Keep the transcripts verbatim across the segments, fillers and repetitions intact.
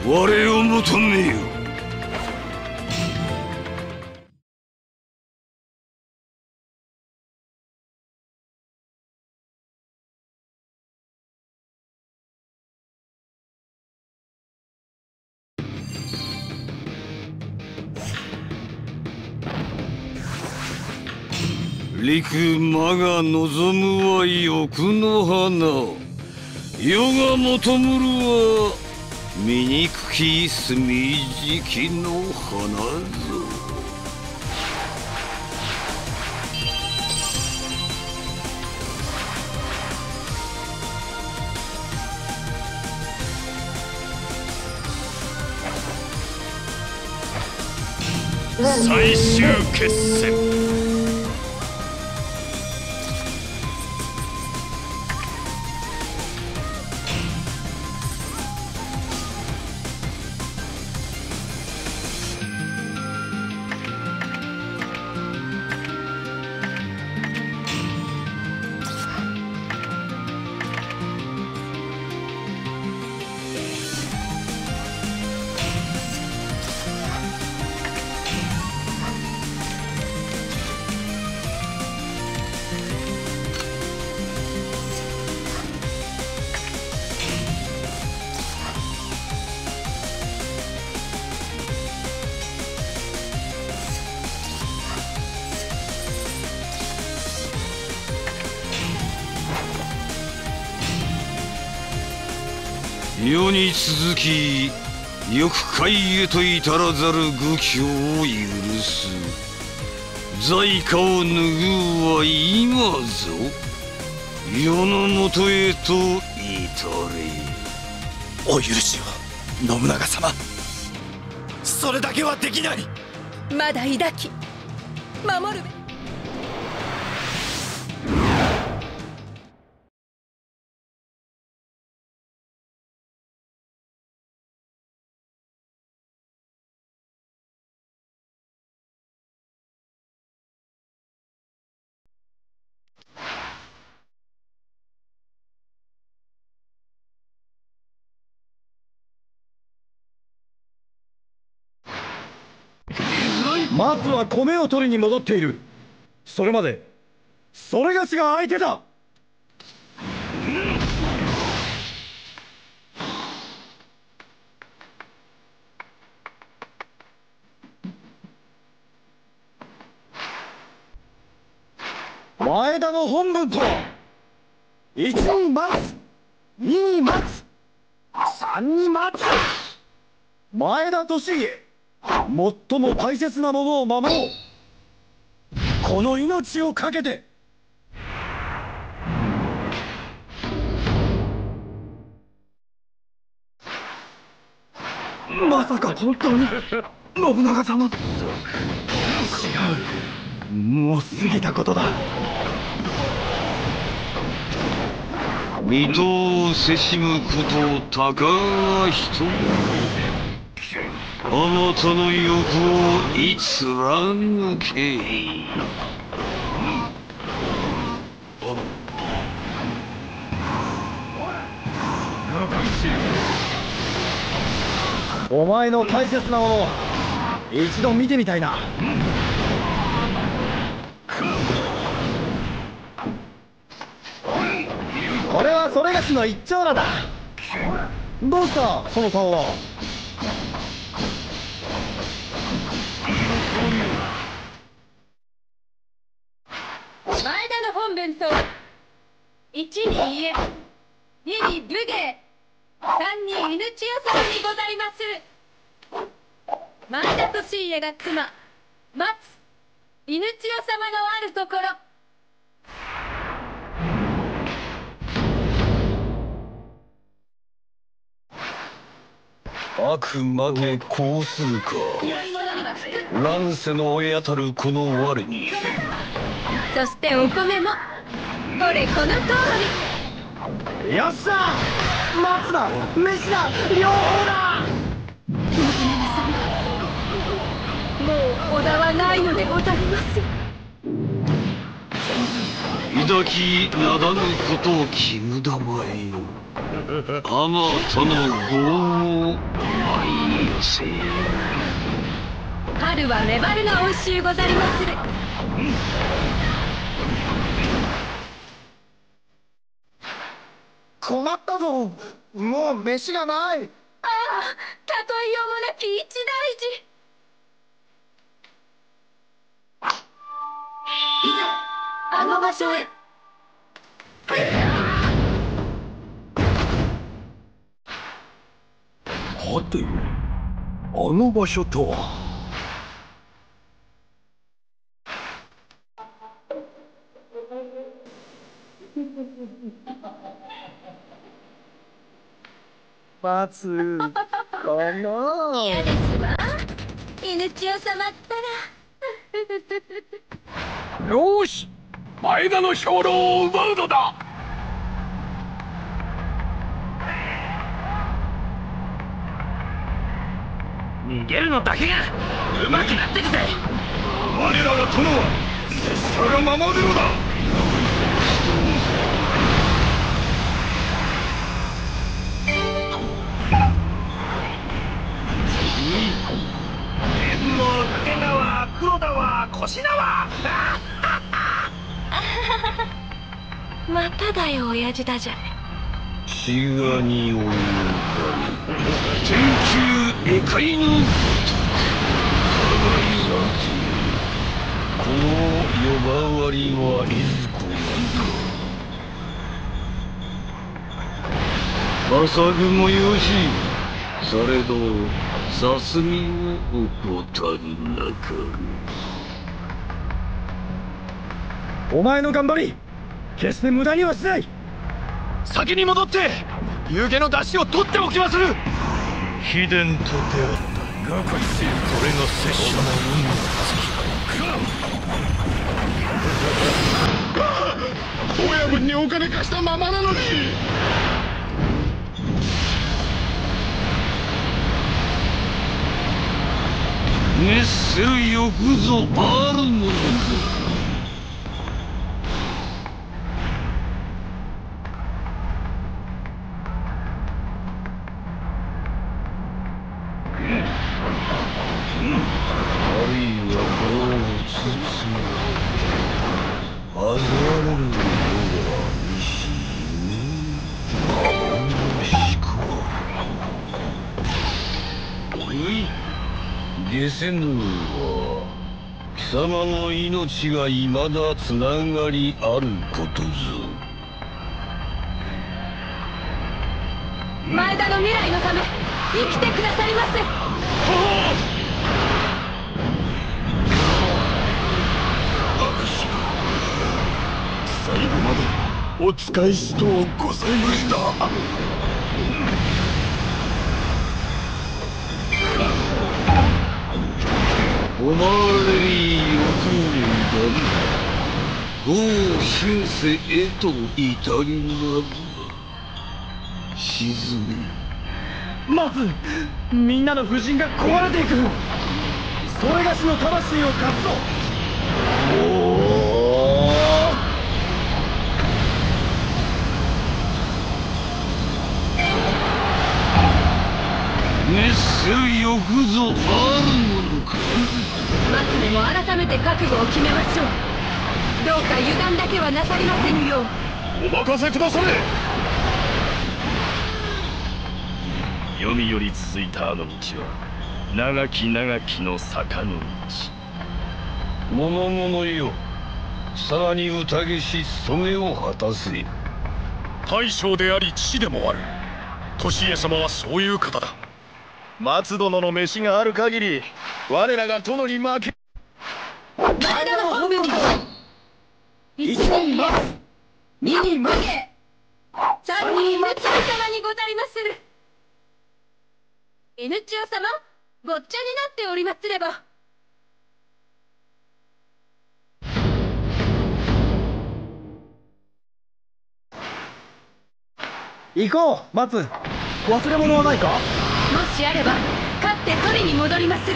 我を求めよ。陸魔が望むは欲の花、世が求むるは醜き墨敷きの花ぞ。最終決戦。世に続き欲界へと至らざる愚境を許す。罪過を拭うは今ぞ。世のもとへと至れ。 お許しを信長様、それだけはできない。 まだ抱き守るべ。 松は米を取りに戻っている。それまでそれがしが相手だ。前田の本分とは、いちに待つ、にに待つ、さんに待つ。前田利家、最も大切なものを守ろう。この命を懸けて。まさか本当に信長様。違う、もう過ぎたことだ。 水戸をせしむことたかが一人。あまたの欲をい貫け。 お前の大切なものを一度見てみたいな。これはそれがしの一丁羅だ。どうしたその顔は。 前田の本弁といちに家、にに武芸、さんに犬千代様にございます。前田利家が妻松犬千代様のあるところ。 あくまでこうするか。乱世の親たるこの我に。 そしてお米もこれこの通り。よっしゃ、松だ飯だ両方だ。 信長様、もう織田はないのでございます。 抱きならぬことを決むだまえよ。 あまたの業を舞い寄せ。 春はメバルがおいしゅうござりまする。 困ったぞ。もう飯がない。 ああ、たとえよもなき一大事。いざあの場所へ。 はて、あの場所とは。 松この嫌ですわ。犬千代様ったら。 よーし、前田の兵糧を奪うのだ。 逃げるのだけがうまくなってくぜ。 我らが殿は拙者が守るのだ。天の掛川黒田は腰縄。 まただよ親父だじゃれ。 血がにおい天球下界のごとくこの呼ばわりはいずこやか笠雲よしされどさすみを怠るなかる。 お前の頑張り決して無駄にはしない。先に戻って夕げの出汁を取っておきまする。 秘伝と出会ったがこいつこれが拙者の運の月。親分にお金貸したままなのに。 熱せるよくぞあるものぞ。下せぬは貴様の命がいまだつながりあることぞ。 前田の未来のため生きてくださいませ。 最後までお使いしとうございました。 おまわりよくだな。豪新世へと至りなる沈め。 まずみんなの婦人が壊れていく。それがしの魂を貸すぞ。 おお熱せるよくぞあるものか。 松でも改めて覚悟を決めましょう。どうか油断だけはなさりませぬよう。 お任せくだされ。黄泉より続いたあの道は長き長きの坂の道。 物々よさらに宴し務めを果たせ。 大将であり父でもある利家様はそういう方だ。松殿の飯がある限り我らが殿に負け。 前田の本分と一人待つ、二人負け、三人犬千代様にござりまする。犬千代様ごっちゃになっておりますれば。 行こう松。忘れ物はないか。 もしあれば勝って取りに戻りまする。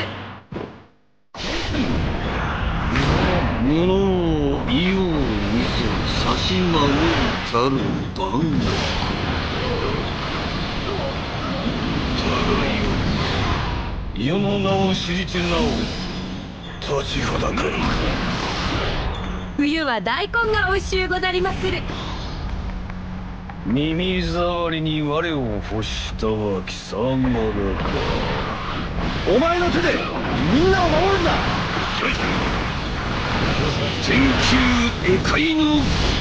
物を意を見せ差し守るたる番だ。 世の名を知りてなお立ちはだかる。 冬は大根がおいしゅうござりまする。 耳障りに我を欲したは貴様らか。 お前の手でみんなを守るんだ。 天球エカイの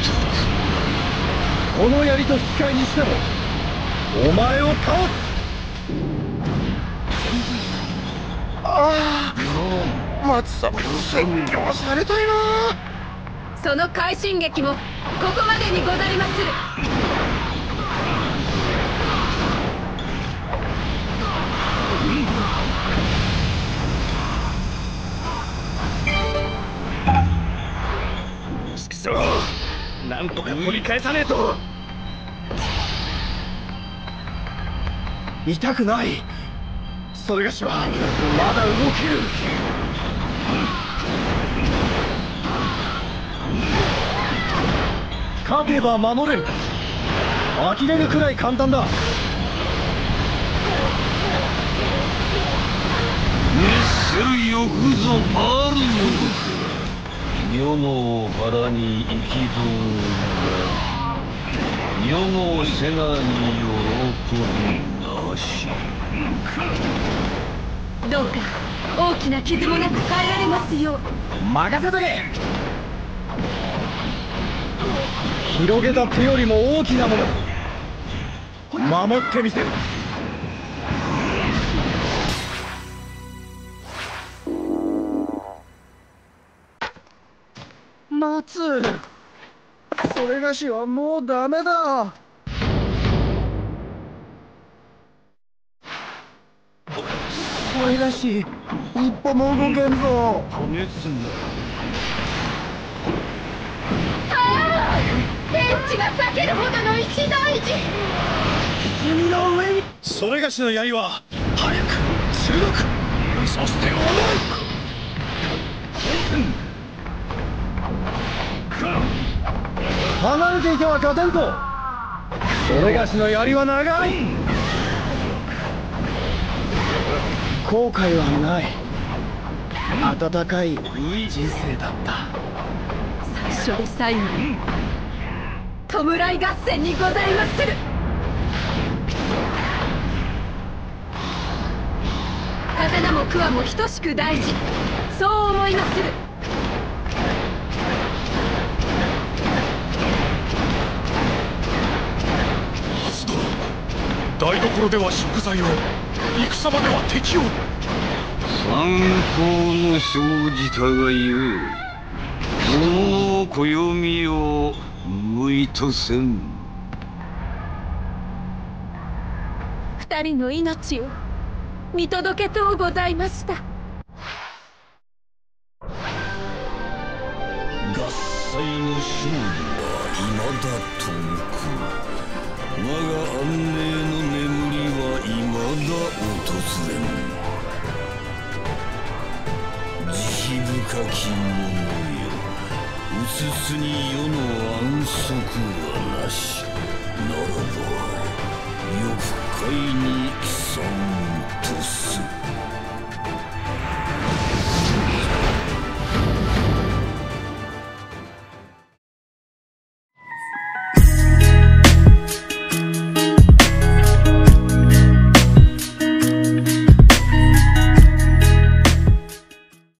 この槍と引き換えにしてもお前を倒す。ああ、松様占領されたいな。 その快進撃もここまでにござりまする。 くそ、なんとか取り返さねえと。 痛くない。それがしはまだ動ける。勝てば守れる。呆れるくらい簡単だ。 熱せるよくぞパールよ。世の腹に憤るが世の瀬名に喜びなし。 どうか大きな傷もなく帰られますよう。 任せとけ。広げた手よりも大きなもの守ってみせる。松、それがしはもうダメだ。それがし一歩も動けんぞ。 熱なああ、天地が裂けるほどの一大事。 君の上にそれがしの槍は早く鋭く、そして重い。 離れていては勝てんと。それがしの槍は長い。後悔はない。温かい人生だった。 最初で最後に弔い合戦にございまする。刀も桑も等しく大事、そう思いまする。 台所では食材を、戦場では敵を。 参考の生じたがゆえその暦を向いとせん。 二人の命を見届けとうございました。 合祭の勝利は未だ遠く。我が安寧の眠りは未だ訪れん。慈悲深き者よ、うつつに世の安息はなし。ならば夜深いに